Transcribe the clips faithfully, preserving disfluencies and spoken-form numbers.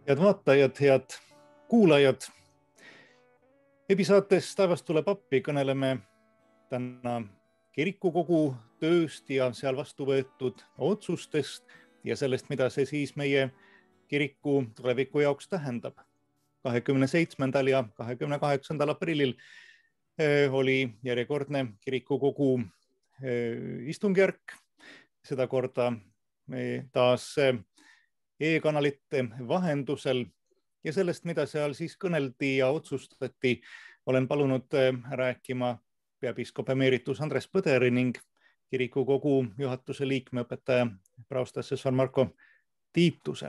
Head vaatajad, head kuulajad. Ebisaates Taevast tuleb appi kõneleme täna kirikukogu tööst ja seal vastu võetud otsustest ja sellest, mida see siis meie kiriku tuleviku jaoks tähendab. kahekümne seitsmendal ja kahekümne kaheksandal aprillil oli järjekordne kirikukogu istungjärk. Seda korda taas e-kanalite vahendusel ja sellest, mida seal siis kõneldi ja otsustati, olen palunud rääkima peapiiskop emeritus Andres Põderi ning kirikukogu juhatuse liikme õpetaja praostassessor Marko Tiituse.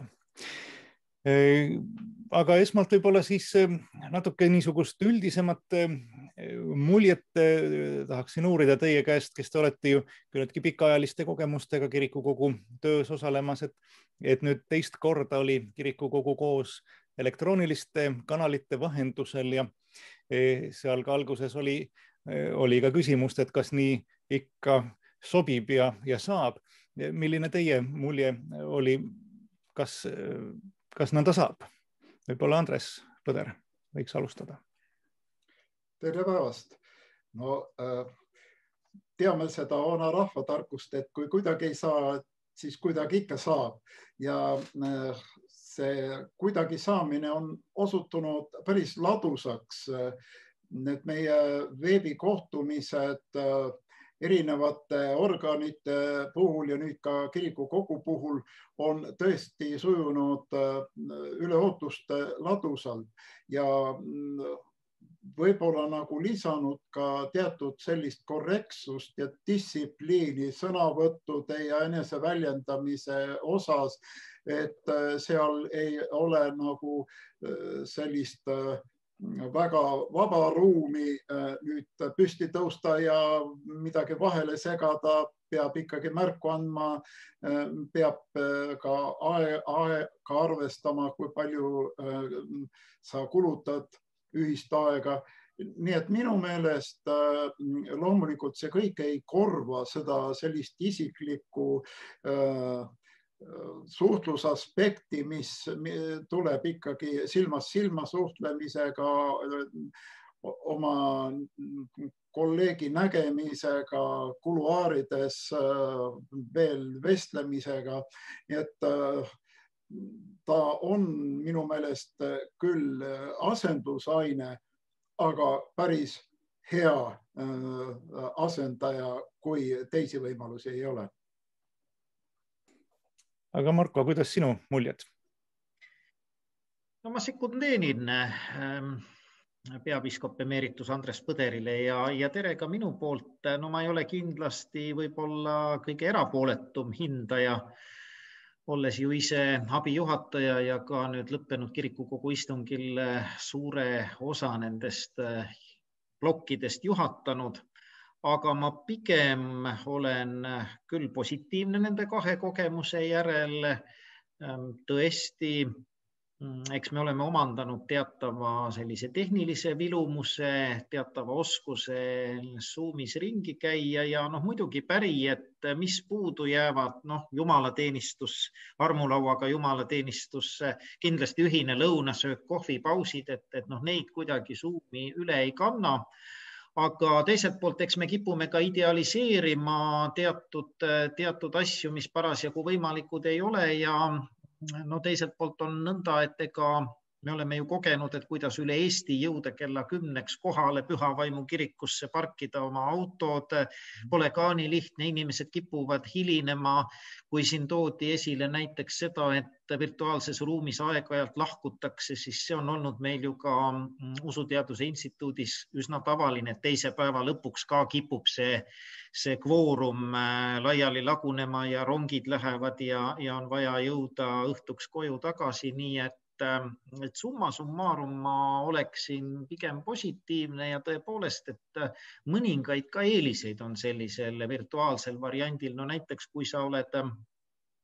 Aga esmalt võib-olla siis natuke niisugust üldisemat muljet tahaksin uurida teie käest, kes te olete ju küllaltki pikaajaliste kogemustega kirikukogu töös osalemas, et, et nüüd teist korda oli kirikukogu koos elektrooniliste kanalite vahendusel ja seal ka alguses oli, oli ka küsimust, et kas nii ikka sobib ja, ja saab. Milline teie mulje oli, kas Kas nõnda saab? Võib-olla Andres Põder võiks alustada. Tere päevast. No, teame seda vana rahvatarkust, et kui kuidagi ei saa, siis kuidagi ikka saab. Ja see kuidagi saamine on osutunud päris ladusaks. Need meie veebikohtumised erinevate organite puhul ja nüüd ka kirikukogu puhul on tõesti sujunud üle ootuste ladusalt ja võib-olla nagu lisanud ka teatud sellist korrektsust ja distsipliini sõnavõttude ja eneseväljendamise osas, et seal ei ole nagu sellist väga vaba ruumi nüüd püsti tõusta ja midagi vahele segada, peab ikkagi märku andma, peab ka aega arvestama, kui palju sa kulutad ühist aega. Nii et minu meelest loomulikult see kõik ei korva seda sellist isiklikku suhtlusaspekti, mis tuleb ikkagi silmast silma suhtlemisega, oma kolleegi nägemisega, kuluaarides veel vestlemisega. Et ta on minu meelest küll asendusaine, aga päris hea asendaja, kui teisi võimalusi ei ole. Aga Marko, kuidas sinu muljed? No ma sekundeerin peapiiskop emeritus Andres Põderile ja, ja tere ka minu poolt. No ma ei ole kindlasti võib-olla kõige erapooletum hindaja, olles ju ise abijuhataja ja ka nüüd lõppenud kirikukogu istungil suure osa nendest plokkidest juhatanud. Aga ma pigem olen küll positiivne nende kahe kogemuse järel. Tõesti, eks me oleme omandanud teatava sellise tehnilise vilumuse, teatava oskuse Zoomis ringi käia ja noh, muidugi päri, et mis puudu jäävad, noh, jumalateenistus, armulauaga jumalateenistus, kindlasti ühine lõunasöök, kohvipausid, et, et noh, neid kuidagi Zoomi üle ei kanna. Aga teiselt poolt, eks me kipume ka idealiseerima teatud, teatud asju, mis parasjagu võimalikud ei ole ja no teiselt poolt on nõnda, et ega me oleme ju kogenud, et kuidas üle Eesti jõuda kella kümneks kohale Pühavaimu kirikusse parkida oma autod. Pole ka nii lihtne, inimesed kipuvad hilinema, kui siin toodi esile näiteks seda, et virtuaalses ruumis aeg-ajalt lahkutakse, siis see on olnud meil ju ka Usuteaduse instituudis üsna tavaline, et teise päeva lõpuks ka kipub see, see kvoorum laiali lagunema ja rongid lähevad ja, ja on vaja jõuda õhtuks koju tagasi, nii et et summa summarum ma oleksin pigem positiivne ja tõepoolest, et mõningaid ka eeliseid on sellisel virtuaalsel variandil. No näiteks, kui sa oled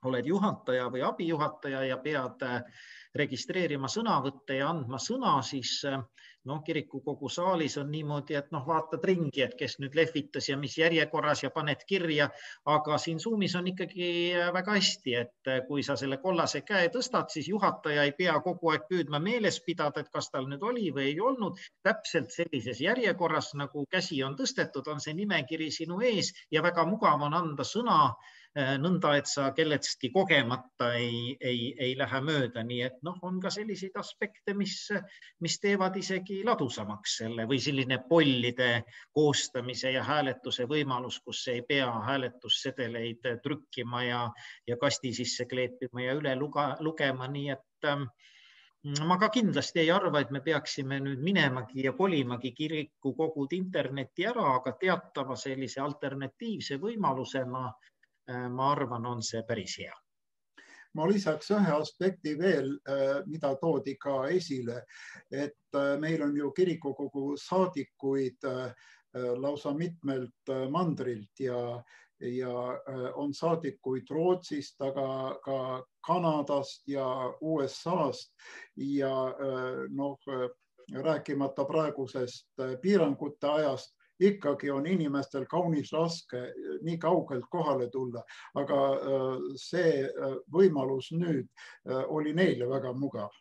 oled juhataja või abijuhataja ja pead registreerima sõnavõtte ja andma sõna, siis noh, kirikukogu saalis on niimoodi, et noh, vaatad ringi, et kes nüüd lehvitas ja mis järjekorras ja paned kirja, aga siin Zoomis on ikkagi väga hästi, et kui sa selle kollase käe tõstad, siis juhataja ei pea kogu aeg püüdma meeles pidada, et kas tal nüüd oli või ei olnud. Täpselt sellises järjekorras, nagu käsi on tõstetud, on see nimekiri sinu ees ja väga mugav on anda sõna nõnda, et sa kelletki kogemata ei, ei, ei lähe mööda. Nii et noh, on ka selliseid aspekte, mis, mis teevad isegi ladusamaks selle või selline pollide koostamise ja hääletuse võimalus, kus ei pea hääletussedeleid trükkima ja, ja kasti sisse kleepima ja üle luga, lugema. Nii et ma ka kindlasti ei arva, et me peaksime nüüd minemagi ja kolimagi kirikukogud internetti ära, aga teatava sellise alternatiivse võimalusena ma arvan, on see päris hea. Ma lisaks ühe aspekti veel, mida toodi ka esile, et meil on ju kirikukogu saadikuid lausa mitmelt mandrilt ja, ja on saadikuid Rootsist, aga ka Kanadast ja U S A-st ja noh, rääkimata praegusest piirangute ajast, ikkagi on inimestel kaunis raske nii kaugelt kohale tulla, aga see võimalus nüüd oli neile väga mugav.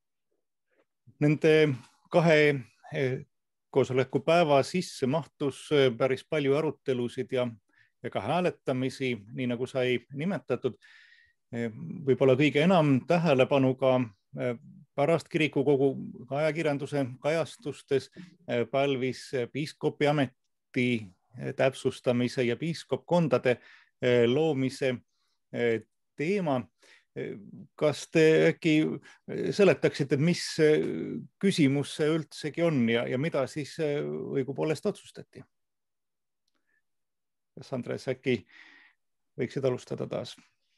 Nende kahe koosoleku päeva sisse mahtus päris palju arutelusid ja, ja ka hääletamisi, nii nagu sai nimetatud. Võib-olla kõige enam tähelepanu ka pärast kirikukogu ajakirjanduse kajastustes pälvis piiskopi ameti täpsustamise ja piiskopkondade loomise teema. Kas te äkki seletaksite, mis küsimus see üldsegi on ja, ja mida siis õigupoolest otsustati? Kas Andres äkki võiksid alustada taas?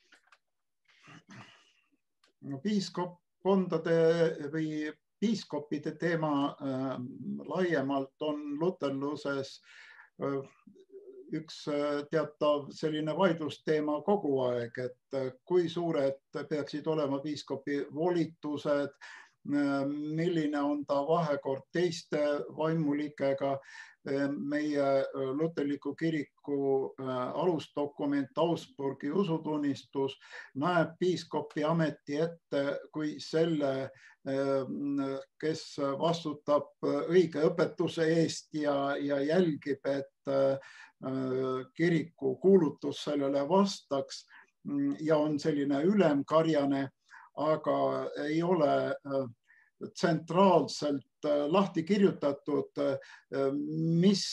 No, piiskopkondade või piiskopide teema äh, laiemalt on luterluses äh, üks teatav selline vaidlusteema kogu aeg, et kui suured peaksid olema piiskopi volitused, äh, milline on ta vahekord teiste vaimulikega. Meie luterliku kiriku alusdokument Augsburgi usutunnistus näeb piiskopi ameti ette kui selle, kes vastutab õige õpetuse eest ja, ja jälgib, et kiriku kuulutus sellele vastaks ja on selline ülemkarjane, aga ei ole tsentraalselt lahti kirjutatud, mis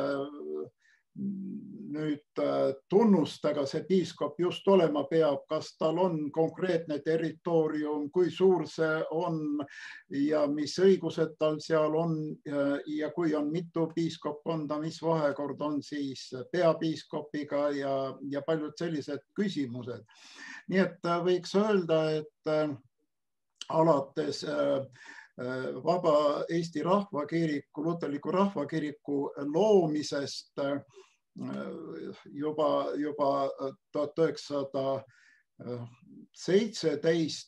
nüüd tunnustega see piiskop just olema peab, kas tal on konkreetne territoorium, kui suur see on ja mis õigused tal seal on ja kui on mitu piiskopkonda, mis vahekord on siis peapiiskopiga ja, ja paljud sellised küsimused. Nii et võiks öelda, et alates Vaba Eesti Rahvakiriku, luterliku rahvakiriku loomisest juba, juba tuhat üheksasada seitseteist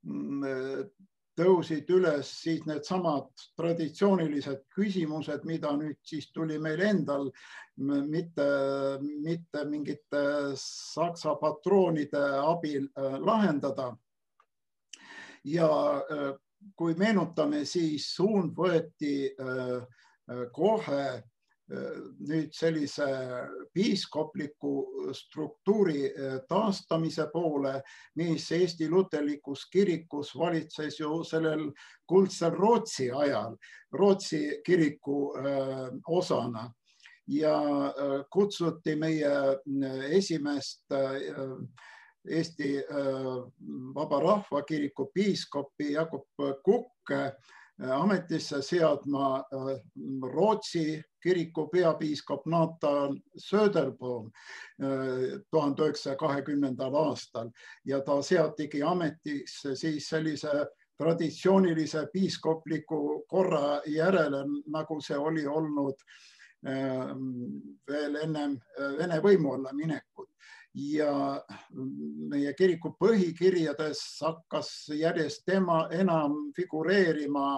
tõusid üles siis need samad traditsioonilised küsimused, mida nüüd siis tuli meil endal mitte, mitte mingite saksa patroonide abil lahendada. Ja kui meenutame, siis suund võeti kohe nüüd sellise piiskopliku struktuuri taastamise poole, mis Eesti luterlikus kirikus valitses ju sellel kuldsel Rootsi ajal, Rootsi kiriku osana. Ja kutsuti meie esimest Eesti Vaba Rahvakiriku piiskopi Jakob Kukke ametisse seadma Rootsi kiriku peapiiskop Nathan Söderblom tuhande üheksasaja kahekümnendal aastal ja ta seatigi ametisse siis sellise traditsioonilise piiskopliku korra järele, nagu see oli olnud veel ennem Vene võimu alla minekut. ja meie kiriku põhikirjades hakkas järjest tema enam figureerima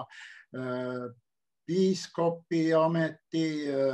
piiskopi ameti,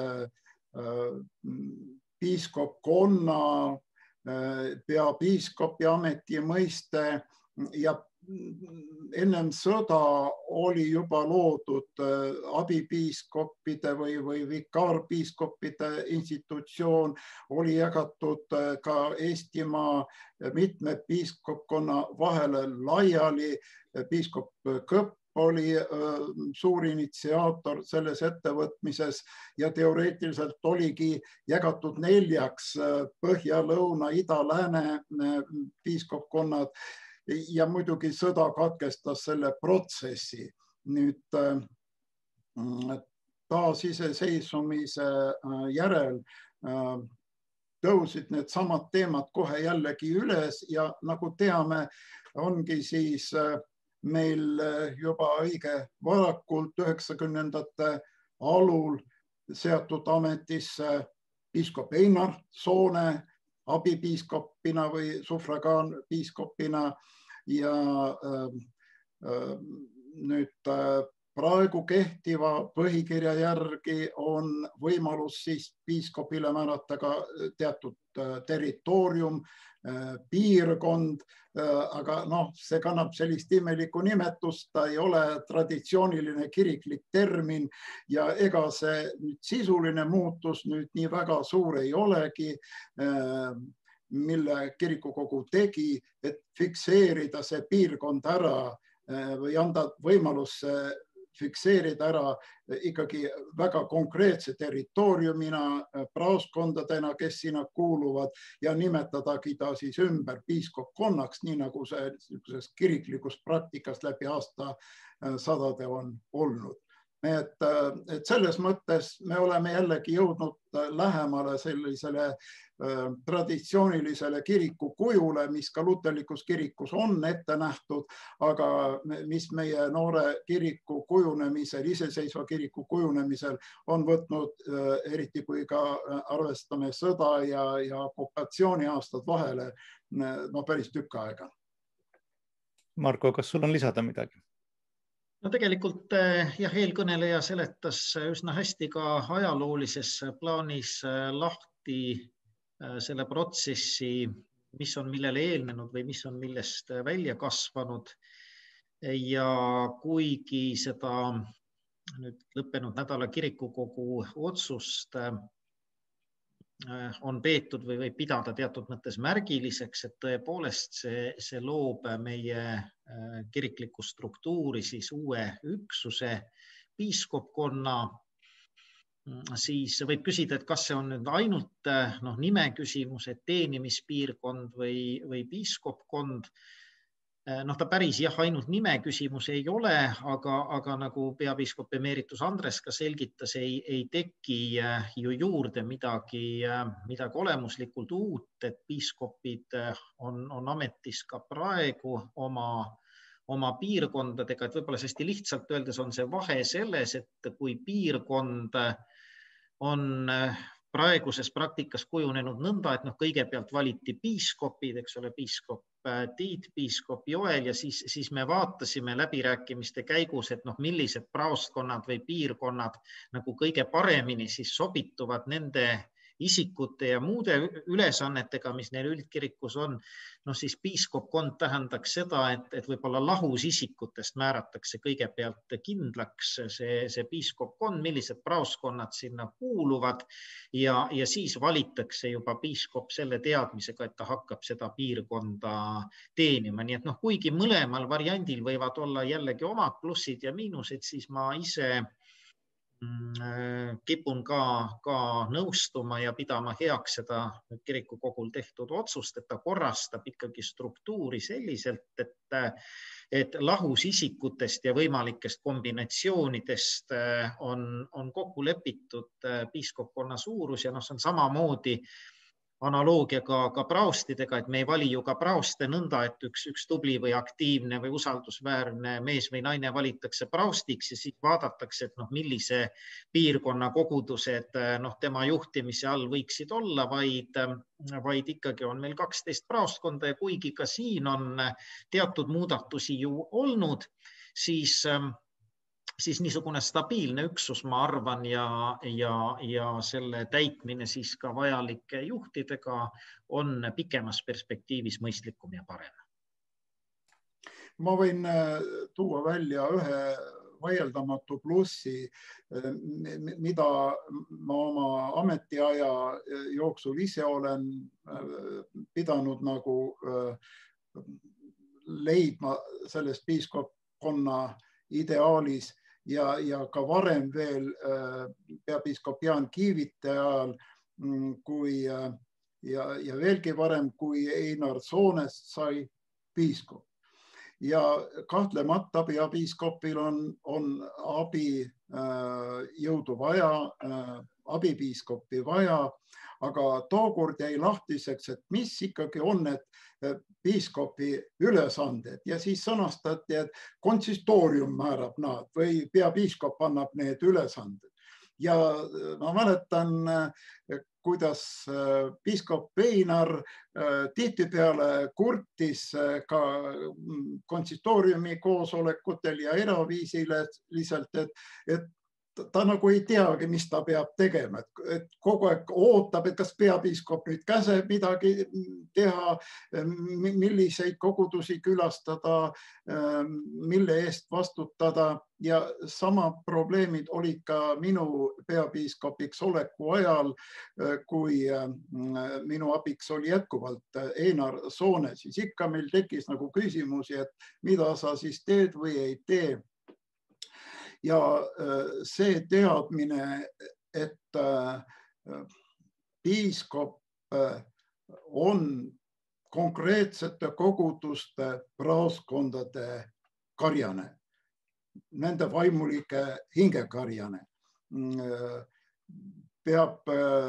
piiskopkonna, peapiiskopi ameti mõiste ja ennem sõda oli juba loodud abipiiskopide või, või vikaarpiiskopide institutsioon, oli jagatud ka Eestimaa mitme piiskopkonna vahele laiali. Piiskop Kõpp oli suur initsiaator selles ettevõtmises ja teoreetiliselt oligi jagatud neljaks põhja, lõuna, ida, lääne piiskopkonnad. Ja muidugi sõda katkestas selle protsessi. Nüüd taasiseseisvumise järel tõusid need samad teemad kohe jällegi üles ja nagu teame, ongi siis meil juba õige varakult üheksakümnendate alul seatud ametisse piiskop Einar Soone abipiiskopina või sufragaanpiiskopina ja nüüd praegu kehtiva põhikirja järgi on võimalus siis piiskopile määrata ka teatud territoorium, piirkond, aga noh, see kannab sellist imelikku nimetust, ta ei ole traditsiooniline kiriklik termin ja ega see nüüd sisuline muutus nüüd nii väga suur ei olegi, mille kirikukogu tegi, et fikseerida see piirkond ära või anda võimalus fikseerida ära ikkagi väga konkreetse territooriumina, praoskondadena, kes sinna kuuluvad ja nimetadagi ta siis ümber piiskopkonnaks, nii nagu see kiriklikus praktikas läbi aasta sadade on olnud. Et, et selles mõttes me oleme jällegi jõudnud lähemale sellisele traditsioonilisele kiriku kujule, mis ka luterlikus kirikus on ette nähtud, aga mis meie noore kiriku kujunemisel, iseseisva kiriku kujunemisel on võtnud, eriti kui ka arvestame sõda ja, ja okupatsiooni aastad vahele, no päris tükk aega. Marko, kas sul on lisada midagi? No tegelikult jah, eelkõneleja seletas üsna hästi ka ajaloolises plaanis lahti selle protsessi, mis on millele eelnenud või mis on millest välja kasvanud. Ja kuigi seda nüüd lõppenud nädala kirikukogu otsust on peetud või võib pidada teatud mõttes märgiliseks, et tõepoolest see, see loob meie kiriklikku struktuuri siis uue üksuse piiskopkonna, siis võib küsida, et kas see on nüüd ainult noh, nime küsimus, et teenimispiirkond või, või piiskopkond. Noh, ta päris jah, ainult nime küsimus ei ole, aga, aga nagu peapiiskop emeritus Andres ka selgitas, ei, ei teki ju juurde midagi, midagi olemuslikult uut, et piiskopid on, on ametis ka praegu oma, oma piirkondadega, et võib-olla hästi lihtsalt öeldes on see vahe selles, et kui piirkond on praeguses praktikas kujunenud nõnda, et noh, kõigepealt valiti piiskopid, eks ole, piiskop Tiit, piiskop Joel ja siis, siis me vaatasime läbirääkimiste käigus, et noh, millised praostkonnad või piirkonnad nagu kõige paremini siis sobituvad nende isikute ja muude ülesannetega, mis neil üldkirikus on, no siis piiskopkond tähendaks seda, et, et võib-olla lahus isikutest määratakse kõigepealt kindlaks see, see piiskopkond, millised praoskonnad sinna kuuluvad ja, ja siis valitakse juba piiskop selle teadmisega, et ta hakkab seda piirkonda teenima. Nii et noh, kuigi mõlemal variandil võivad olla jällegi omad plussid ja miinused, siis ma ise kipun ka, ka nõustuma ja pidama heaks seda kirikukogul tehtud otsust, et ta korrastab ikkagi struktuuri selliselt, et, et lahus isikutest ja võimalikest kombinatsioonidest on, on kokku lepitud piiskopkonna suurus ja noh, see on samamoodi analoogiaga ka praostidega, et me ei vali ju ka praoste nõnda, et üks, üks tubli või aktiivne või usaldusväärne mees või naine valitakse praostiks ja siis vaadatakse, et noh, millise piirkonna kogudused noh, tema juhtimise all võiksid olla, vaid, vaid ikkagi on meil kaksteist praostkonda ja kuigi ka siin on teatud muudatusi ju olnud, siis siis niisugune stabiilne üksus, ma arvan, ja, ja, ja selle täitmine siis ka vajalike juhtidega on pikemas perspektiivis mõistlikum ja parem. Ma võin tuua välja ühe vaieldamatu plussi, mida ma oma ametiaja jooksul ise olen pidanud nagu leidma sellest piiskopkonna ideaalis. Ja, ja ka varem veel peapiiskop Jaan Kiivite ajal kui, ja, ja veelgi varem, kui Einar Soonest sai piiskop. Ja kahtlemata peapiiskopil on, on abi jõudu vaja, abipiiskopi vaja, aga tookord jäi lahtiseks, et mis ikkagi on need piiskopi ülesanded ja siis sõnastati, et konsistoorium määrab nad või peapiiskop annab need ülesanded. Ja ma mäletan, kuidas piiskop Einar tihtipeale kurtis ka konsistooriumi koosolekutel ja eraviisiliselt, et, et ta nagu ei teagi, mis ta peab tegema, et kogu aeg ootab, et kas peapiiskop nüüd käseb midagi teha, milliseid kogudusi külastada, mille eest vastutada ja sama probleemid olid ka minu peapiiskopiks oleku ajal, kui minu abiks oli jätkuvalt Einar Soone, siis ikka meil tekkis nagu küsimusi, et mida sa siis teed või ei tee. Ja see teadmine, et piiskop on konkreetsete koguduste praostkondade karjane, nende vaimulike hingekarjane, peab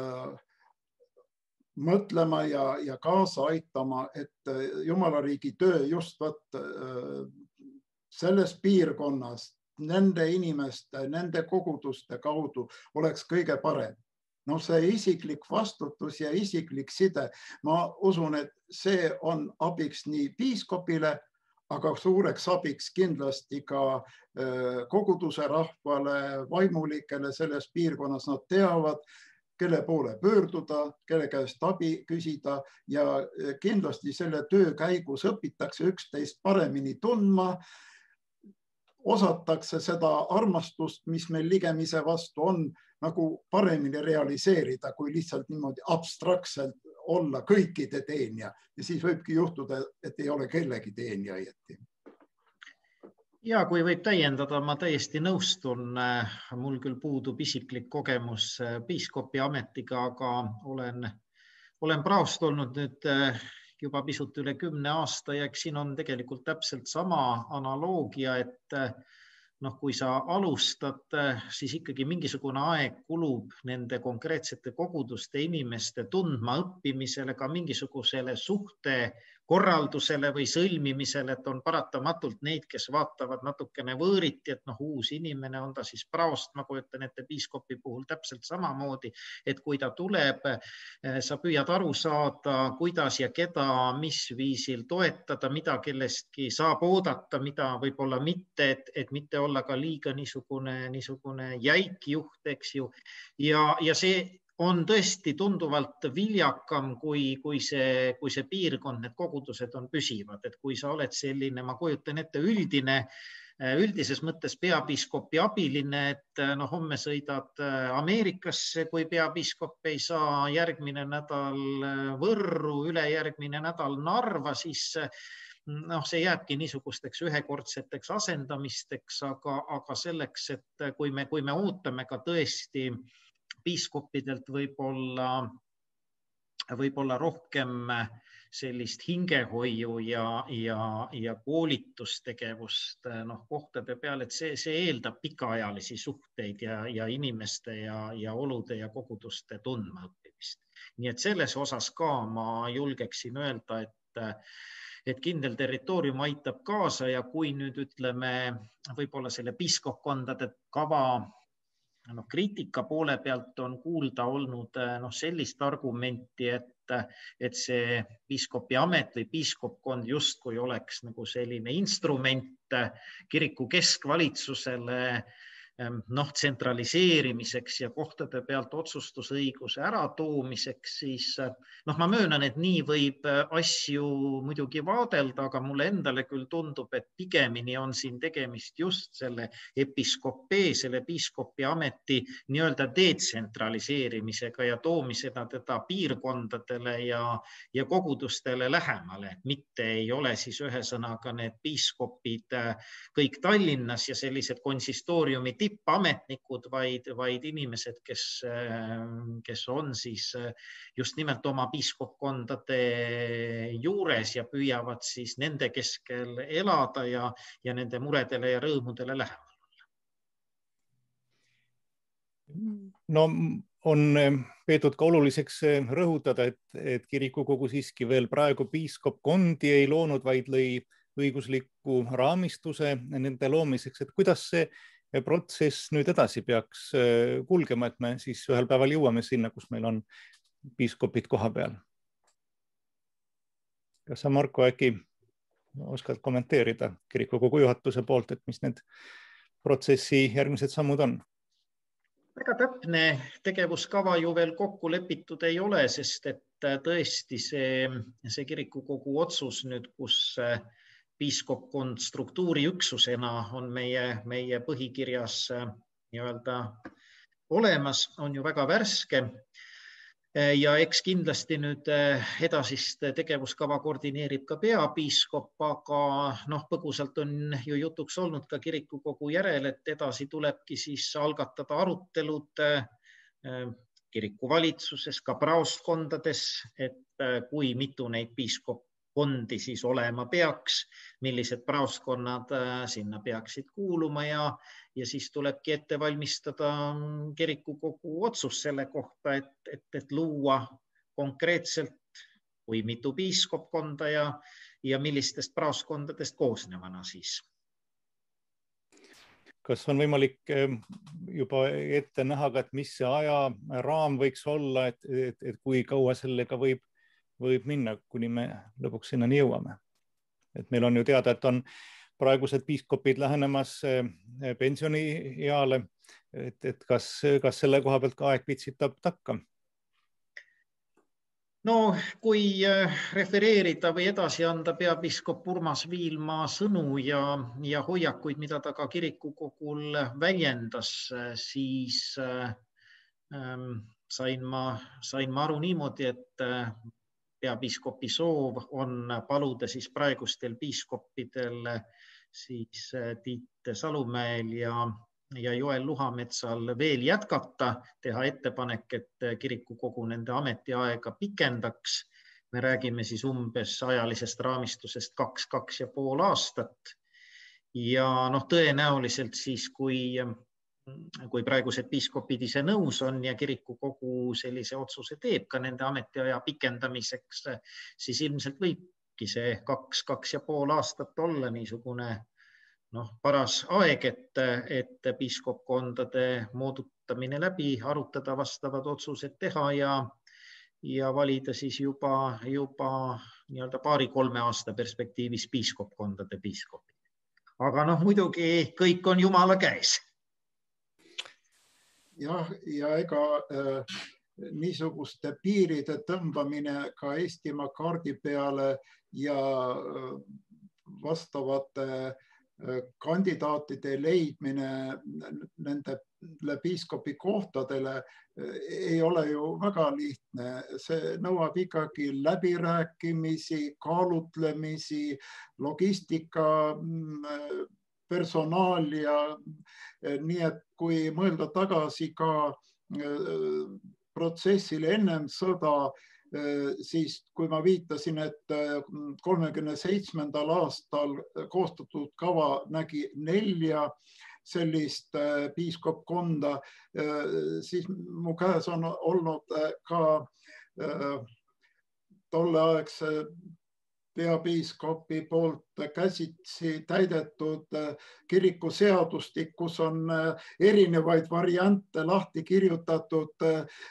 mõtlema ja, ja kaasa aitama, et Jumalariigi töö just võt selles piirkonnas nende inimeste, nende koguduste kaudu oleks kõige parem. No see isiklik vastutus ja isiklik side, ma usun, et see on abiks nii piiskopile, aga suureks abiks kindlasti ka koguduse rahvale, vaimulikele selles piirkonnas. Nad teavad, kelle poole pöörduda, kelle käest abi küsida ja kindlasti selle töö käigus õpitakse üksteist paremini tundma, osatakse seda armastust, mis meil ligemise vastu on, nagu paremini realiseerida, kui lihtsalt niimoodi abstraktselt olla kõikide teenija. Ja siis võibki juhtuda, et ei ole kellegi teenija õieti. Ja kui võib täiendada, ma täiesti nõustun. Mul küll puudub isiklik kogemus piiskopi ametiga, aga olen, olen praost olnud nüüd juba pisut üle kümne aasta ja siin on tegelikult täpselt sama analoogia, et noh, kui sa alustad, siis ikkagi mingisugune aeg kulub nende konkreetsete koguduste inimeste tundma õppimisele, ka mingisugusele suhte korraldusele või sõlmimisele, et on paratamatult neid, kes vaatavad natukene võõriti, et noh, uus inimene on ta siis praost, ma kujutan ette piiskopi puhul täpselt samamoodi, et kui ta tuleb, sa püüad aru saada, kuidas ja keda, mis viisil toetada, mida kellestki saab oodata, mida võib-olla mitte, et, et mitte olla ka liiga niisugune, niisugune jäik juht, eks ju. Ja, ja see on tõesti tunduvalt viljakam, kui, kui, see, kui see piirkond, need kogudused on püsivad. Et kui sa oled selline, ma kujutan ette, üldine, üldises mõttes peapiiskopi abiline, et no, homme sõidad Ameerikasse, kui peapiiskop ei saa, järgmine nädal Võrru, ülejärgmine nädal Narva, siis noh, see jääbki niisugusteks ühekordseteks asendamisteks, aga, aga selleks, et kui me, kui me ootame ka tõesti piiskopidelt võib-olla, võib-olla rohkem sellist hingehoiu ja, ja, ja koolitustegevust noh, kohtade peal, et see, see eeldab pikaajalisi suhteid ja, ja inimeste ja, ja olude ja koguduste tundma õppimist. säilitamist. Nii et selles osas ka ma julgeksin öelda, et, et kindel territoorium aitab kaasa ja kui nüüd ütleme võib-olla selle piiskopkondade kava no, kriitika poole pealt on kuulda olnud no, sellist argumenti, et, et see piiskopi amet või piiskopkond justkui oleks nagu selline instrument kiriku keskvalitsusele noh, tsentraliseerimiseks ja kohtade pealt otsustusõiguse äratoomiseks, siis noh, ma möönan, et nii võib asju muidugi vaadelda, aga mulle endale küll tundub, et pigemini on siin tegemist just selle episkopee, selle piiskopi ameti nii-öelda detsentraliseerimisega ja toomisena teda piirkondadele ja, ja kogudustele lähemale. Mitte ei ole siis ühesõnaga need piiskopid kõik Tallinnas ja sellised konsistooriumi tippametnikud, vaid, vaid inimesed, kes, kes on siis just nimelt oma piiskopkondade juures ja püüavad siis nende keskel elada ja, ja nende muredele ja rõõmudele lähemal olla. No on peetud ka oluliseks rõhutada, et, et kirikukogu siiski veel praegu piiskopkondi ei loonud, vaid lõi õigusliku raamistuse nende loomiseks, et kuidas see protsess nüüd edasi peaks kulgema, et me siis ühel päeval jõuame sinna, kus meil on piiskopid koha peal. Kas sa, Marko, äkki oskad kommenteerida kirikukogu juhatuse poolt, et mis need protsessi järgmised sammud on? Väga täpne tegevuskava ju veel kokku lepitud ei ole, sest et tõesti see, see kirikukogu otsus nüüd, kus piiskopkond struktuuriüksusena on meie, meie põhikirjas nii-öelda olemas, on ju väga värske. Ja eks kindlasti nüüd edasist tegevuskava koordineerib ka peapiiskop, aga noh, põgusalt on ju jutuks olnud ka kirikukogu järel, et edasi tulebki siis algatada arutelud kirikuvalitsuses, ka praostkondades, et kui mitu neid piiskop kondi siis olema peaks, millised praostkonnad sinna peaksid kuuluma ja, ja siis tulebki ette valmistada kirikukogu otsus selle kohta, et, et, et luua konkreetselt kui mitu piiskopkonda ja, ja millistest praostkondadest koosnevana siis. Kas on võimalik juba ette näha, et mis see ajaraam võiks olla, et, et, et kui kaua sellega võib võib minna, kuni me lõpuks sinnani jõuame. Et meil on ju teada, et on praegused piiskopid lähenemas pensionieale, et, et kas, kas selle koha pealt ka aeg pitsitab takka? No kui refereerida või edasi anda peapiiskop Urmas Viilma sõnu ja, ja hoiakuid, mida ta ka kirikukogul väljendas, siis ähm, sain, ma, sain ma aru niimoodi, et peapiiskopi soov on paluda siis praegustel piiskopidel siis Tiit Salumäel ja, ja Joel Luhametsal veel jätkata, teha ettepanek, et kirikukogu nende ametiaega pikendaks. Me räägime siis umbes ajalisest raamistusest kaks, kaks ja pool aastat. Ja noh, tõenäoliselt siis, kui kui praegused piiskopid ise nõus on ja kirikukogu sellise otsuse teeb ka nende ametiaja pikendamiseks, siis ilmselt võibki see kaks, kaks ja pool aastat olla niisugune noh, paras aeg, et, et piiskopkondade moodutamine läbi, arutada vastavad otsused teha ja, ja valida siis juba, juba nii-öelda paari-kolme aasta perspektiivis piiskopkondade piiskopid. Aga noh, muidugi kõik on Jumala käes. Jah, ja ega äh, niisuguste piiride tõmbamine ka Eestimaa kaardi peale ja äh, vastavate äh, kandidaatide leidmine nendele piiskopi kohtadele äh, ei ole ju väga lihtne. See nõuab ikkagi läbirääkimisi, kaalutlemisi, logistika äh, personaal ja nii, et kui mõelda tagasi ka protsessile ennem sõda, siis kui ma viitasin, et kolmekümne seitsmendal aastal koostatud kava nägi nelja sellist piiskopkonda, siis mu käes on olnud ka tolleaegse peapiiskopi poolt käsitsi täidetud kirikuseadustik, kus on erinevaid variante lahti kirjutatud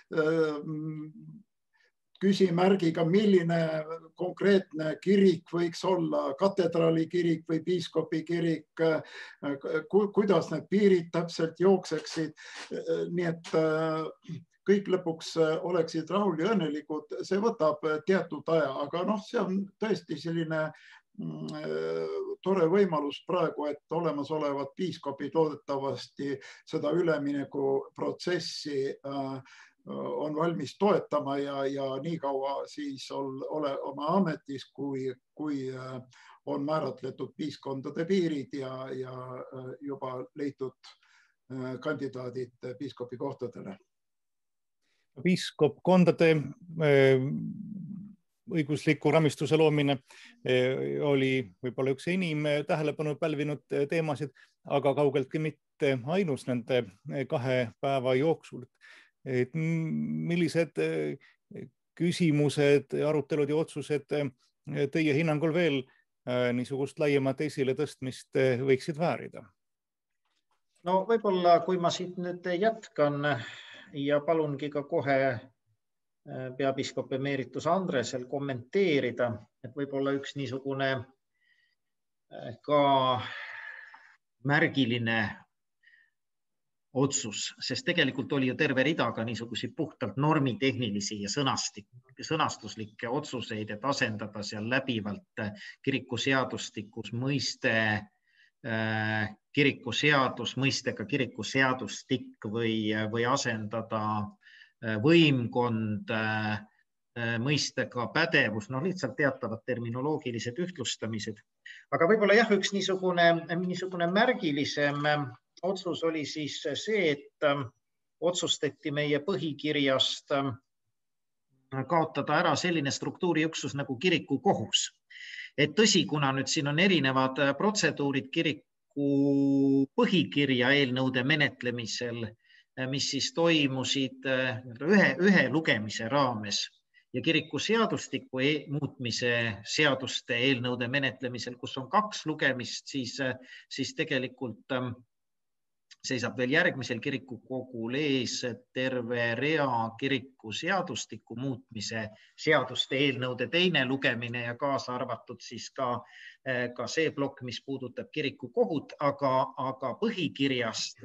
küsimärgiga, milline konkreetne kirik võiks olla, katedraali kirik või piiskopi kirik, kuidas need piirid täpselt jookseksid. Nii et kõik lõpuks oleksid rahul ja õnnelikud, see võtab teatud aja, aga noh, see on tõesti selline tore võimalus praegu, et olemasolevad piiskopid loodetavasti seda üleminekuprotsessi on valmis toetama ja, ja nii kaua siis ole oma ametis, kui, kui on määratletud piiskondade piirid ja, ja juba leitud kandidaadid piiskopi kohtadele. Piiskopkondade õigusliku raamistuse loomine oli võib-olla üks enim tähelepanu pälvinud teemasid, aga kaugeltki mitte ainus nende kahe päeva jooksul. Et millised küsimused, arutelud ja otsused teie hinnangul veel niisugust laiemat esile tõstmist võiksid väärida? No võib-olla, kui ma siit nüüd jätkan ja palungi ka kohe peapiiskop emeritus Andresel kommenteerida, et võib-olla üks niisugune ka märgiline otsus, sest tegelikult oli ju terve rida ka niisuguseid puhtalt normitehnilisi ja sõnastik, sõnastuslikke otsuseid, et asendada seal läbivalt kirikuseadustikus mõiste kirikuseadus mõistega kirikuseadustik või, või asendada võimkond mõistega pädevus, no lihtsalt teatavad terminoloogilised ühtlustamised. Aga võib-olla jah, üks niisugune, niisugune märgilisem otsus oli siis see, et otsustati meie põhikirjast kaotada ära selline struktuuriüksus nagu kirikukohus. Et tõsi, kuna nüüd siin on erinevad protseduurid kiriku põhikirja eelnõude menetlemisel, mis siis toimusid ühe, ühe lugemise raames ja kirikuseadustiku muutmise seaduste eelnõude menetlemisel, kus on kaks lugemist, siis, siis tegelikult seisab veel järgmisel kirikukogul ees terve rea kirikuseadustiku muutmise seaduste eelnõude teine lugemine ja kaasa arvatud siis ka, ka see plokk, mis puudutab kirikukohut, aga, aga põhikirjast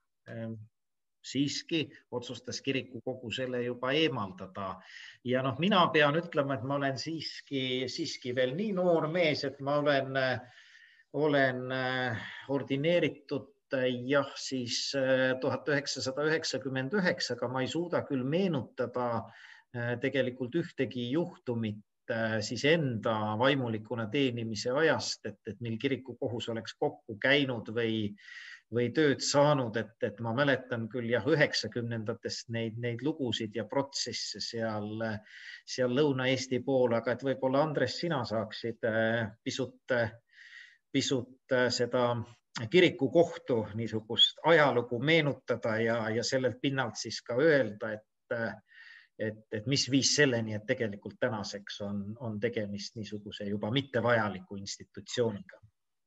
siiski otsustas kirikukogu selle juba eemaldada. Ja noh, mina pean ütlema, et ma olen siiski, siiski veel nii noor mees, et ma olen, olen ordineeritud jah, siis tuhat üheksasada üheksakümmend üheksa, aga ma ei suuda küll meenutada tegelikult ühtegi juhtumit siis enda vaimulikuna teenimise ajast, et, et mil kirikukohus oleks kokku käinud või, või tööd saanud, et, et ma mäletan küll jah, üheksakümnendatest neid, neid lugusid ja protsesse seal, seal Lõuna-Eesti pool, aga et võib-olla Andres, sina saaksid pisut, pisut seda kirikukohtu niisugust ajalugu meenutada ja, ja sellelt pinnalt siis ka öelda, et, et, et mis viis selleni, et tegelikult tänaseks on, on tegemist niisuguse juba mittevajaliku institutsiooniga.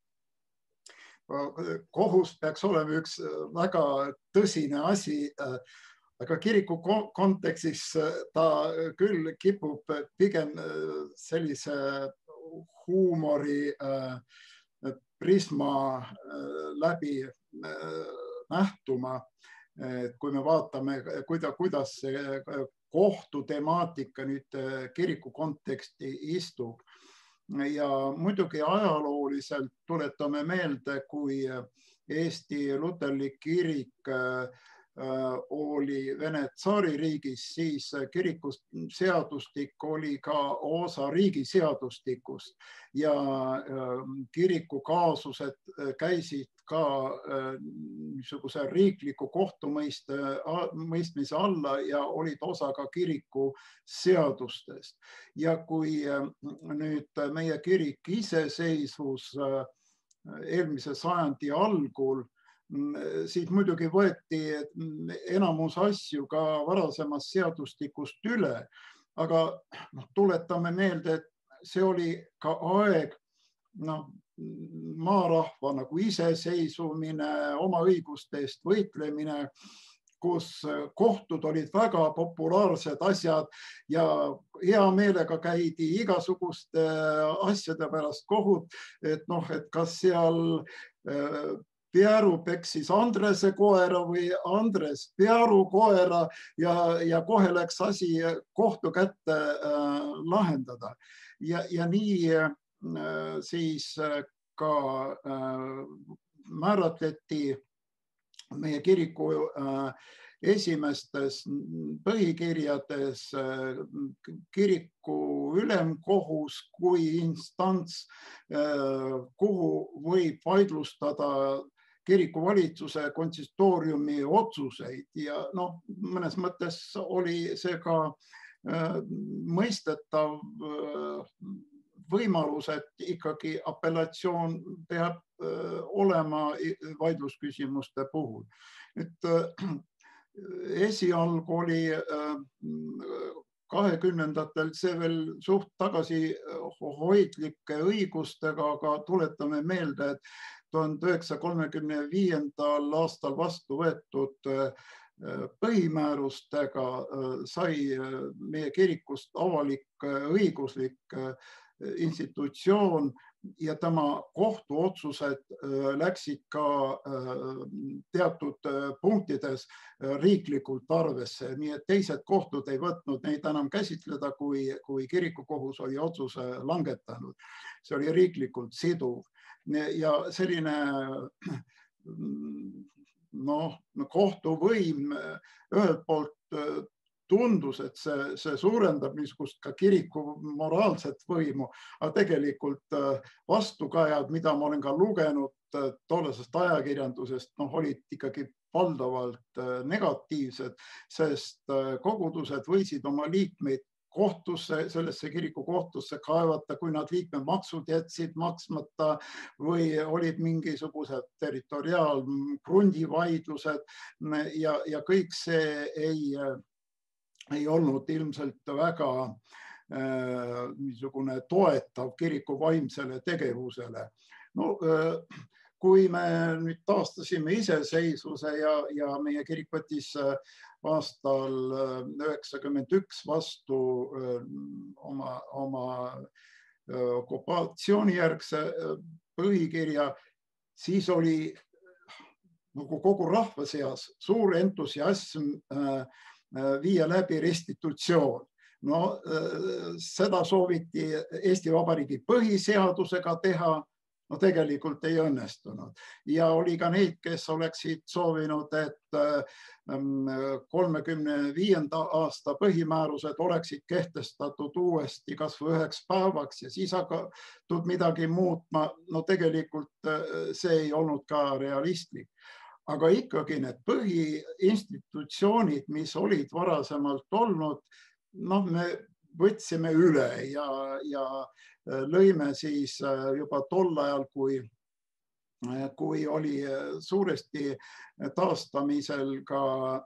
Kohus peaks olema üks väga tõsine asi, aga kiriku kontekstis ta küll kipub pigem sellise huumori prisma läbi nähtuma, kui me vaatame, kuidas see kohtutemaatika nüüd kiriku konteksti istub. Ja muidugi ajalooliselt tuletame meelde, kui Eesti luterlik kirik oli Vene tsaaririigis, siis kirikuseadustik oli ka osa riigiseadustikust ja kirikukaasused käisid ka niisuguse riikliku kohtumõiste, mõistmise alla ja olid osa ka kiriku seadustest. Ja kui nüüd meie kirik iseseisvus eelmise sajandi algul, siis muidugi võeti enamus asju ka varasemast seadustikust üle, aga no, tuletame meelde, et see oli ka aeg no, maarahva nagu iseseisvumine, oma õiguste eest võitlemine, kus kohtud olid väga populaarsed asjad ja hea meelega käidi igasuguste asjade pärast kohut, et noh, et kas seal Pearu peksis Andrese koera või Andres Pearu koera ja, ja kohe läks asi kohtu kätte äh, lahendada. Ja, ja nii äh, siis ka äh, määratleti meie kiriku äh, esimestes põhikirjades äh, kiriku ülemkohus kui instants, äh, kuhu võib vaidlustada kirikuvalitsuse konsistooriumi otsuseid ja noh, mõnes mõttes oli see ka äh, mõistetav äh, võimalus, et ikkagi apellatsioon peab äh, olema vaidlusküsimuste puhul. Nüüd äh, esialgu oli äh, kahekümnendatel see veel suht tagasi hoidlike õigustega, aga tuletame meelde, et tuhande üheksasaja kolmekümne viiendal aastal vastu võetud põhimäärustega sai meie kirikust avalik õiguslik institutsioon ja tema kohtuotsused läksid ka teatud punktides riiklikult arvesse, nii et teised kohtud ei võtnud neid enam käsitleda, kui, kui kirikukohus oli otsuse langetanud. See oli riiklikult siduv. Ja selline no, kohtuvõim ühelt poolt tundus, et see, see suurendab niisugust ka kiriku moraalset võimu, aga tegelikult vastukajad, mida ma olen ka lugenud tollasest ajakirjandusest, noh, olid ikkagi valdavalt negatiivsed, sest kogudused võisid oma liikmeid kohtusse, sellesse kiriku kohtusse kaevata, kui nad liikmemaksud jätsid maksmata või olid mingisugused territoriaal krundivaidlused ja, ja kõik see ei, ei olnud ilmselt väga äh, niisugune toetav kiriku vaimsele tegevusele. No, äh, kui me nüüd taastasime iseseisvuse ja, ja meie kirik võttis aastal üheksakümmend üks vastu oma, oma okupatsioonijärgse põhikirja, siis oli nagu kogu rahva seas suur entusiasm viia läbi restitutsioon. No, seda sooviti Eesti Vabariigi põhiseadusega teha, no tegelikult ei õnnestunud. Ja oli ka neid, kes oleksid soovinud, et kolmekümne viienda aasta põhimäärused oleksid kehtestatud uuesti kas või üheks päevaks ja siis hakatud midagi muutma. No tegelikult see ei olnud ka realistlik. Aga ikkagi need põhiinstitutsioonid, mis olid varasemalt olnud, noh, me võtsime üle ja, ja lõime siis juba tol ajal, kui, kui oli suuresti taastamisel ka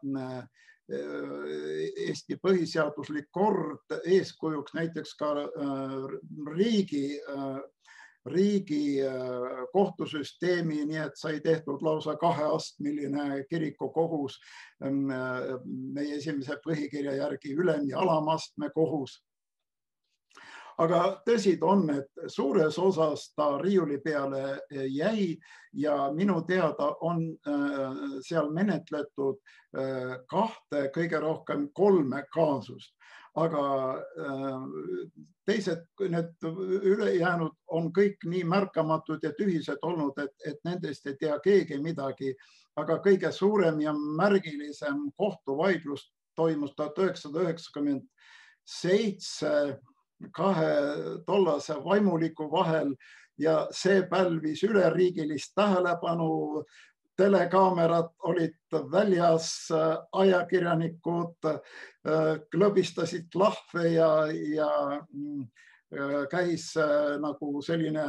Eesti põhiseaduslik kord, eeskujuks näiteks ka riigi, riigi kohtusüsteemi, nii et sai tehtud lausa kaheastmeline kirikukohus, meie esimese põhikirja järgi ülem- ja alamastme kohus. Aga tõsi on, et suures osas ta riiuli peale jäi ja minu teada on seal menetletud kahte, kõige rohkem kolme kaasust. Aga teised, need ülejäänud on kõik nii märkamatud ja tühised olnud, et, et nendest ei tea keegi midagi. Aga kõige suurem ja märgilisem kohtuvaidlus toimus tuhat üheksasada üheksakümmend seitse kahe tollase vaimuliku vahel ja see pälvis üleriigilist tähelepanu. Telekaamerad olid väljas, ajakirjanikud klõbistasid lahve ja, ja käis nagu selline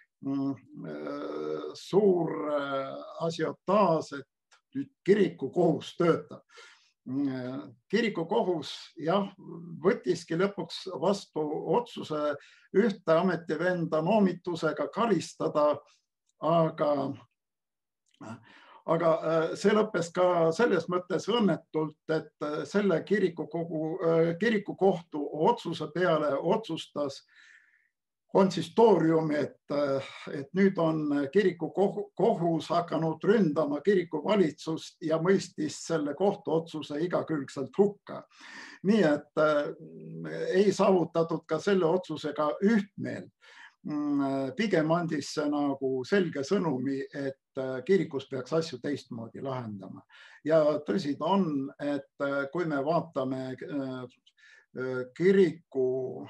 suur asiotaaž, et nüüd kirikukohus töötab. Kirikukohus jah, võttiski lõpuks vastu otsuse ühte ametivenda noomitusega karistada, aga Aga see lõppes ka selles mõttes õnnetult, et selle kirikukogu, kirikukohtu otsuse peale otsustas konsistoorium, et, et nüüd on kirikukohus hakanud ründama kirikuvalitsust ja mõistis selle kohtuotsuse igakülgselt hukka. Nii et ei saavutatud ka selle otsusega ühtmeel. Pigem andis see nagu selge sõnumi, et kirikus peaks asju teistmoodi lahendama. Ja tõsi ta on, et kui me vaatame kiriku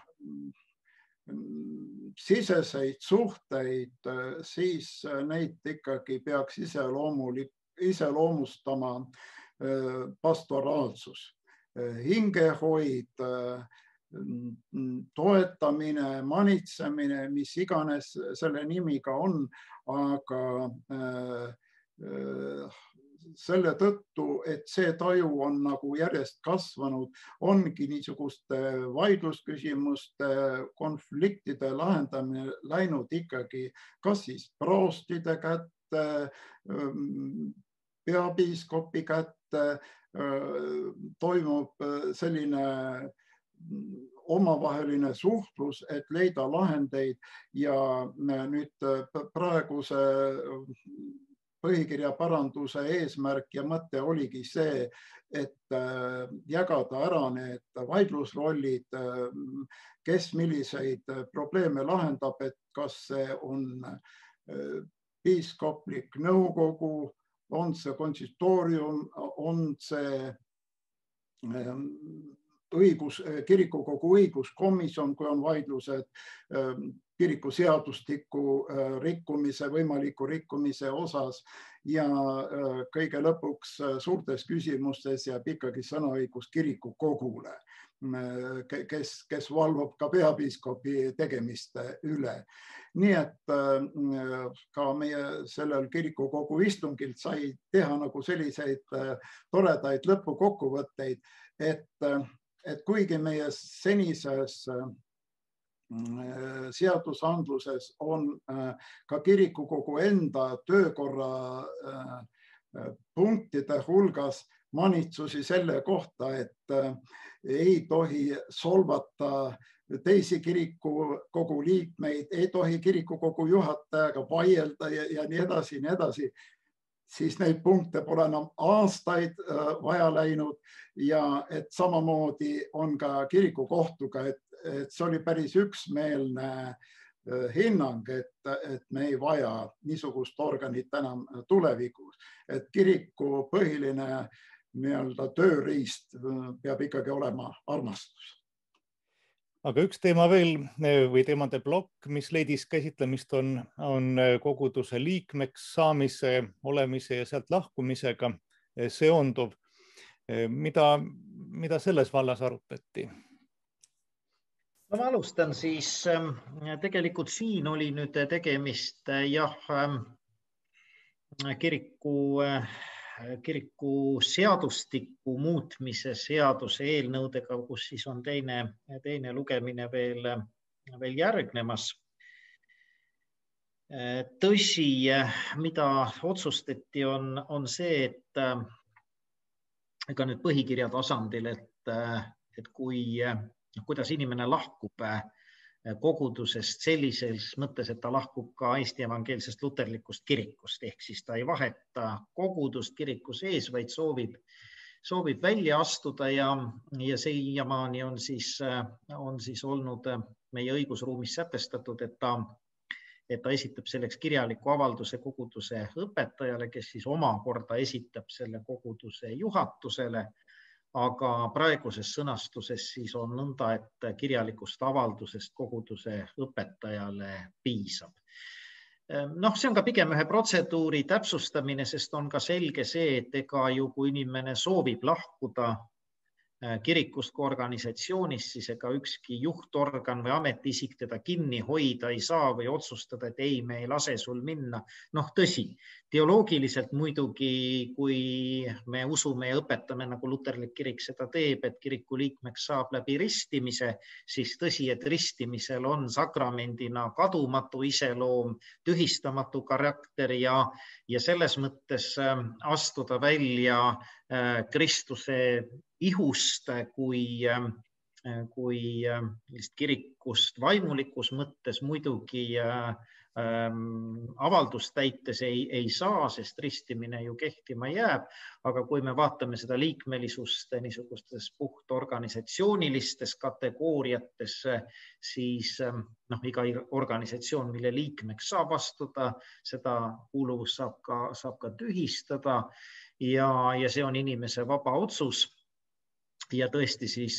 siseseid suhteid, siis neid ikkagi peaks iseloomustama pastoraalsus, hingehoid, toetamine, manitsemine, mis iganes selle nimiga on, aga selle tõttu, et see taju on nagu järjest kasvanud, ongi niisuguste vaidlusküsimuste, konfliktide lahendamine läinud ikkagi kas siis proostide kätte, peapiiskopi kätte, toimub selline omavaheline suhtlus, et leida lahendeid ja nüüd praeguse põhikirja paranduse eesmärk ja mõte oligi see, et jagada ära need vaidlusrollid, kes milliseid probleeme lahendab, et kas see on piiskoplik nõukogu, on see konsistoorium, on see õigus, kirikukogu õiguskomisjon, kui on vaidlused kirikuseadustiku rikkumise, võimaliku rikkumise osas ja kõige lõpuks suurtes küsimustes jääb ikkagi sõnaõigus kirikukogule, kes, kes valvab ka peapiiskopi tegemiste üle. Nii et ka meie sellel kirikukogu istungil sai teha nagu selliseid toredaid lõpukokkuvõtteid, et et kuigi meie senises seadusandluses on ka kirikukogu enda töökorra punktide hulgas manitsusi selle kohta, et ei tohi solvata teisi kirikukogu liikmeid, ei tohi kirikukogu juhatajaga vaielda ja, ja nii edasi, nii edasi, siis neid punkte pole enam aastaid vaja läinud ja et samamoodi on ka kirikukohtuga, et, et see oli päris üksmeelne hinnang, et, et me ei vaja niisugust organit enam tulevikus, et kiriku põhiline nii-öelda tööriist peab ikkagi olema armastus. Aga üks teema veel või teemade plokk, mis leidis käsitlemist, on, on koguduse liikmeks saamise, olemise ja sealt lahkumisega seonduv. Mida, mida selles vallas arutati? No, ma alustan siis. Tegelikult siin oli nüüd tegemist jah, kiriku kiriku seadustiku muutmise seaduse eelnõudega, kus siis on teine, teine lugemine veel, veel järgnemas. Tõsi, mida otsustati, on, on see, et ega nüüd põhikirja tasandil, et, et kui, kuidas inimene lahkub kogudusest sellises mõttes, et ta lahkub ka Eesti evangeelsest luterlikust kirikust, ehk siis ta ei vaheta kogudust kiriku sees, vaid soovib, soovib välja astuda ja, ja siiamaani on siis, on siis olnud meie õigusruumis sätestatud, et ta, et ta esitab selleks kirjaliku avalduse koguduse õpetajale, kes siis omakorda esitab selle koguduse juhatusele. aga praeguses sõnastuses siis on nõnda, et kirjalikust avaldusest koguduse õpetajale piisab. Noh, see on ka pigem ühe protseduuri täpsustamine, sest on ka selge see, et ega ju kui inimene soovib lahkuda kirikust kui organisatsioonist, siis ega ükski juhtorgan või ametiisik teda kinni hoida ei saa või otsustada, et ei, me ei lase sul minna. Noh, tõsi, teoloogiliselt muidugi, kui me usume ja õpetame, nagu luterlik kirik seda teeb, et kiriku liikmeks saab läbi ristimise, siis tõsi, et ristimisel on sakramendina kadumatu iseloom, tühistamatu karakter ja, ja selles mõttes astuda välja Kristuse ihust kui, kui kirikust vaimulikus mõttes muidugi avaldust täites ei, ei saa, sest ristimine ju kehtima jääb. Aga kui me vaatame seda liikmelisust niisugustes puhtorganisatsioonilistes kategooriates, siis noh, iga organisatsioon, mille liikmeks saab astuda, seda kuuluvust saab ka, saab ka tühistada ja, ja see on inimese vaba otsus. Ja tõesti siis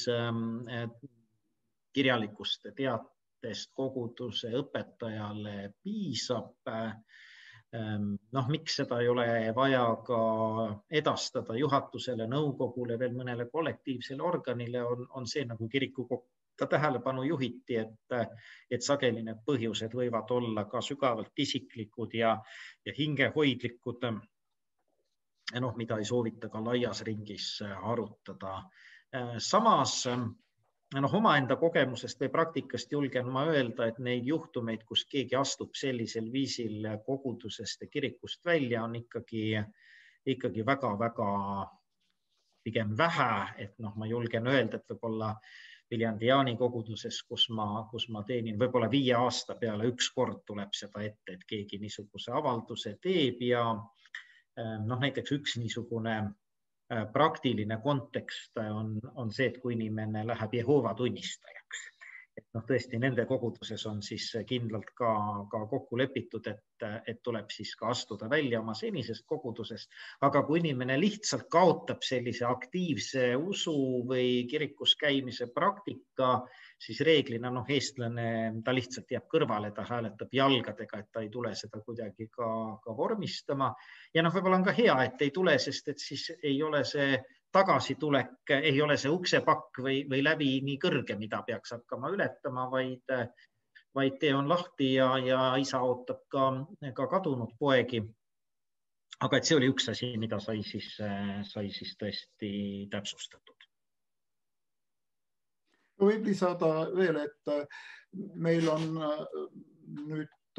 kirjalikust teatest koguduse õpetajale piisab. Noh, miks seda ei ole vaja ka edastada juhatusele, nõukogule, veel mõnele kollektiivsele organile, on, on see, nagu kiriku ka tähelepanu juhiti, et, et sageli need põhjused võivad olla ka sügavalt isiklikud ja, ja hingehoidlikud, noh, mida ei soovita ka laias ringis arutada. Samas noh, omaenda kogemusest või praktikast julgen ma öelda, et neid juhtumeid, kus keegi astub sellisel viisil kogudusest ja kirikust välja, on ikkagi, ikkagi väga-väga pigem vähe, et noh, ma julgen öelda, et võib-olla Viljandi Jaani koguduses, kus ma, kus ma teenin, võib-olla viie aasta peale üks kord tuleb seda ette, et keegi niisuguse avalduse teeb ja noh, näiteks üks niisugune praktiline kontekst on, on see, et kui inimene läheb Jehoova tunnistajaks. Et noh, tõesti nende koguduses on siis kindlalt ka, ka kokku lepitud, et, et tuleb siis ka astuda välja oma senisest kogudusest. Aga kui inimene lihtsalt kaotab sellise aktiivse usu või kirikus käimise praktika, siis reeglina noh, eestlane, ta lihtsalt jääb kõrvale, ta hääletab jalgadega, et ta ei tule seda kuidagi ka, ka vormistama. Ja noh, võib-olla on ka hea, et ei tule, sest et siis ei ole see tagasitulek, ei ole see uksepakk või, või läbi nii kõrge, mida peaks hakkama ületama, vaid, vaid tee on lahti ja, ja isa ootab ka, ka kadunud poegi. Aga et see oli üks asi, mida sai siis, sai siis tõesti täpsustatud. Võib lisada veel, et meil on nüüd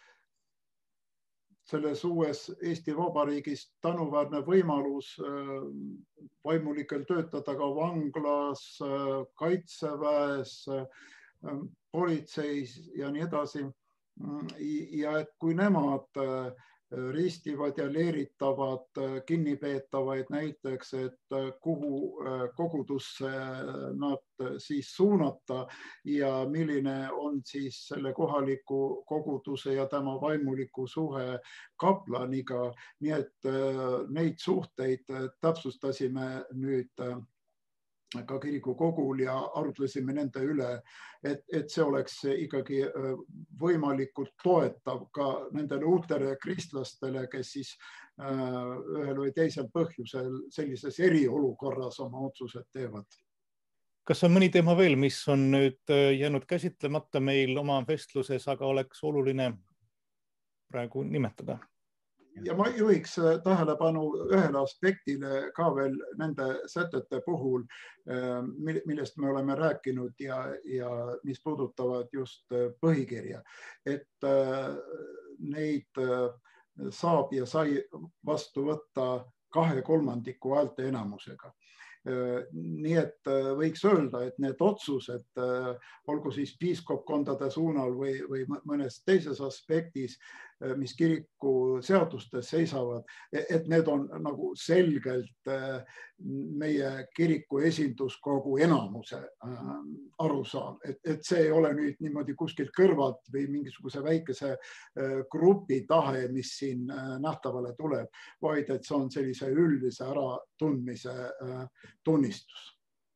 selles uues Eesti Vabariigis tänuväärne võimalus vaimulikel töötada ka vanglas, kaitseväes, politseis ja nii edasi. Ja et kui nemad ristivad ja leeritavad kinnipeetavaid näiteks, et kuhu kogudusse nad siis suunata ja milline on siis selle kohaliku koguduse ja tema vaimuliku suhe kaplaniga. Nii et neid suhteid täpsustasime nüüd ka kirikukogul ja arutlesime nende üle, et, et see oleks ikkagi võimalikult toetav ka nendele uutele kristlastele, kes siis ühel või teisel põhjusel sellises eriolukorras oma otsused teevad. Kas on mõni teema veel, mis on nüüd jäänud käsitlemata meil oma vestluses, aga oleks oluline praegu nimetada? Ja ma juhiks tähelepanu ühele aspektile ka veel nende sätete puhul, millest me oleme rääkinud ja, ja mis puudutavad just põhikirja. Et neid saab ja sai vastu võtta kahe kolmandiku häälte enamusega. Nii et võiks öelda, et need otsused, olgu siis piiskopkondade suunal või, või mõnes teises aspektis, mis kiriku seadustes seisavad, et need on nagu selgelt meie kiriku esinduskogu enamuse arusaam, et, et see ei ole nüüd niimoodi kuskilt kõrvalt või mingisuguse väikese grupi tahe, mis siin nähtavale tuleb, vaid et see on sellise üldise äratundmise tunnistus.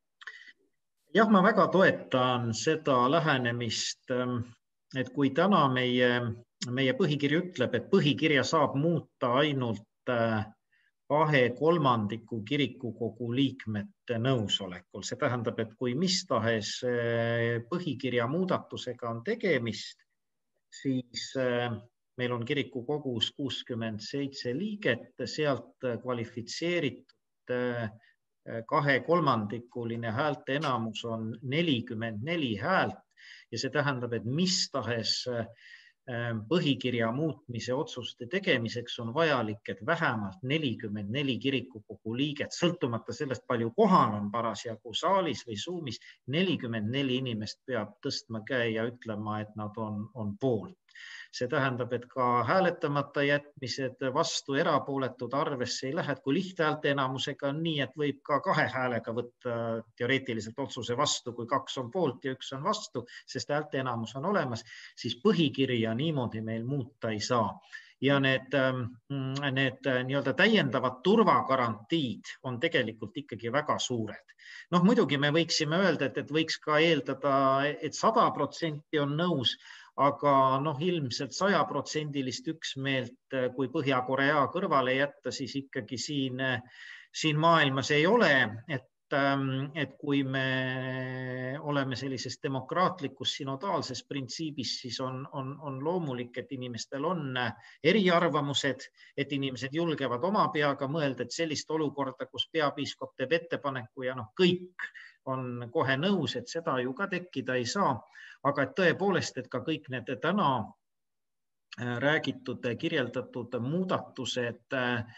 Jah, ma väga toetan seda lähenemist, et kui täna meie, meie põhikiri ütleb, et põhikirja saab muuta ainult kahe kolmandiku kirikukogu liikmete nõusolekul. See tähendab, et kui mis tahes põhikirja muudatusega on tegemist, siis meil on kirikukogus kuuskümmend seitse liiget, sealt kvalifitseeritud kahe kolmandikuline häälte enamus on nelikümmend neli häält ja see tähendab, et mis tahes põhikirja muutmise otsuste tegemiseks on vajalik, et vähemalt nelikümmend neli kirikukogu liiget, sõltumata sellest, palju kohal on parasjagu saalis või Zoomis, nelikümmend neli inimest peab tõstma käe ja ütlema, et nad on, on poolt. See tähendab, et ka hääletamata jätmised vastu erapooletud arvesse ei lähe, et kui lihthäälte enamusega on nii, et võib ka kahe häälega võtta teoreetiliselt otsuse vastu, kui kaks on poolt ja üks on vastu, sest häälte enamus on olemas, siis põhikirja niimoodi meil muuta ei saa. Ja need, need nii-öelda täiendavad turvagarantiid on tegelikult ikkagi väga suured. Noh, muidugi me võiksime öelda, et, et võiks ka eeldada, et sada protsenti on nõus, aga noh, ilmselt sajaprotsendilist üksmeelt, kui Põhja-Korea kõrvale jätta, siis ikkagi siin, siin maailmas ei ole, et, et kui me oleme sellises demokraatlikus synodaalses printsiibis, siis on, on, on loomulik, et inimestel on eriarvamused, et inimesed julgevad oma peaga mõelda, et sellist olukorda, kus peapiiskop teeb ettepaneku ja noh, kõik on kohe nõus, et seda ju ka tekkida ei saa. Aga et tõepoolest, et ka kõik need täna räägitud, kirjeldatud muudatused,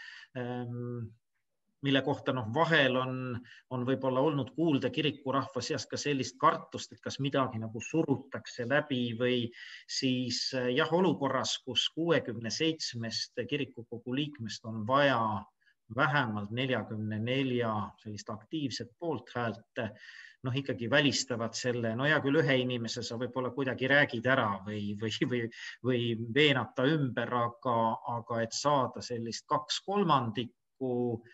mille kohta noh, vahel on, on võib-olla olnud kuulda kirikurahva seas ka sellist kartust, et kas midagi nagu surutakse läbi või siis jah, olukorras, kus kuuekümne seitsmest kirikukogu liikmest on vaja vähemalt neljakümne nelja sellist aktiivset poolthäält, noh ikkagi välistavad selle, no ja küll ühe inimese sa võib-olla kuidagi räägid ära või, või, või, või veenata ümber, aga, aga et saada sellist kaks kolmandikku,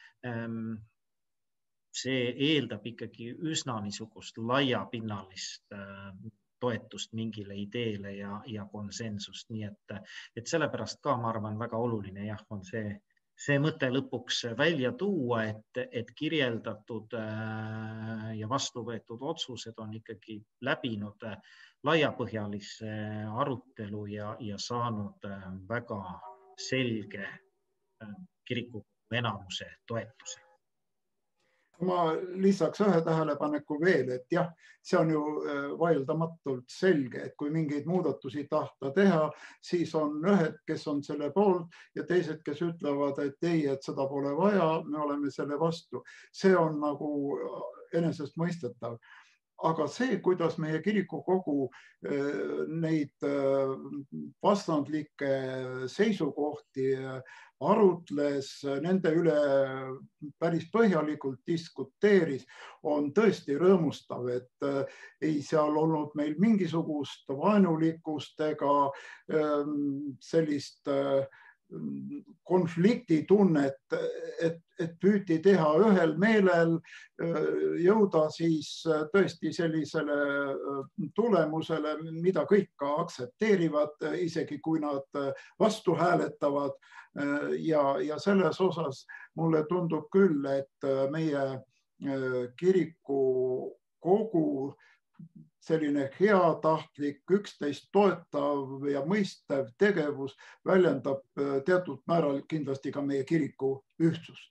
see eeldab ikkagi üsna niisugust laiapinnalist toetust mingile ideele ja, ja konsensust. Nii et, et sellepärast ka, ma arvan, väga oluline jah, on see, see mõte lõpuks välja tuua, et, et kirjeldatud ja vastu võetud otsused on ikkagi läbinud laiapõhjalise arutelu ja, ja saanud väga selge kiriku enamuse toetuse. Ma lisaks ühe tähelepaneku veel, et jah, see on ju vaieldamatult selge, et kui mingeid muudatusi tahta teha, siis on ühed, kes on selle poolt ja teised, kes ütlevad, et ei, et seda pole vaja, me oleme selle vastu. See on nagu enesest mõistetav. Aga see, kuidas meie kirikukogu neid vastandlikke seisukohti arutles, nende üle päris põhjalikult diskuteeris, on tõesti rõõmustav, et ei seal olnud meil mingisugust vaenulikkust ega sellist konfliktitunnet, et, et püüti teha ühel meelel, jõuda siis tõesti sellisele tulemusele, mida kõik ka aktsepteerivad, isegi kui nad vastu hääletavad. Ja, ja selles osas mulle tundub küll, et meie kiriku kogu selline heatahtlik, üksteist toetav ja mõistev tegevus väljendab teatud määral kindlasti ka meie kiriku ühtsust.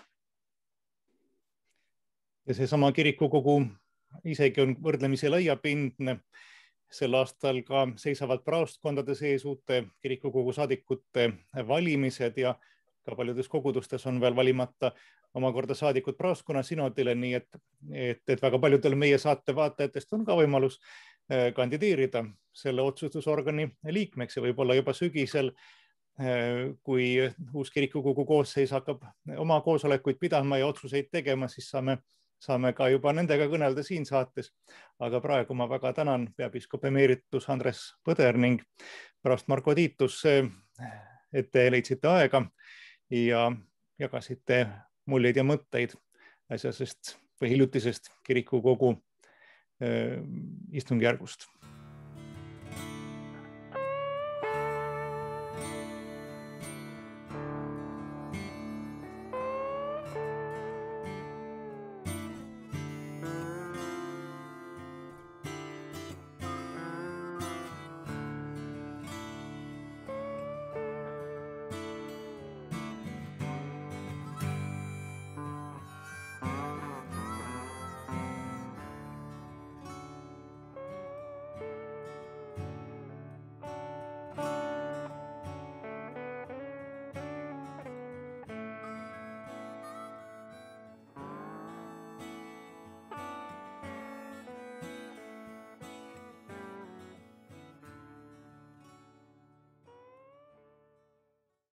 Ja seesama kirikukogu isegi on võrdlemisi laiapindne. Sel aastal ka seisavad praostkondade sees uute kirikukogu saadikute valimised ja ka paljudes kogudustes on veel valimata omakorda saadikud praostkonna sinodile, nii et, et, et väga paljudel meie saate vaatajatest on ka võimalus kandideerida selle otsustusorgani liikmeks ja võib-olla juba sügisel kui uus kirikukogu koosseis hakkab oma koosolekuid pidama ja otsuseid tegema, siis saame, saame ka juba nendega kõnelda siin saates. Aga praegu ma väga tänan peapiiskop emeritus Andres Põder ning pärast Marko Tiitus, et te leidsite aega ja jagasite muljeid ja mõtteid äsjasest või hiljutisest kirikukogu istungjärgust.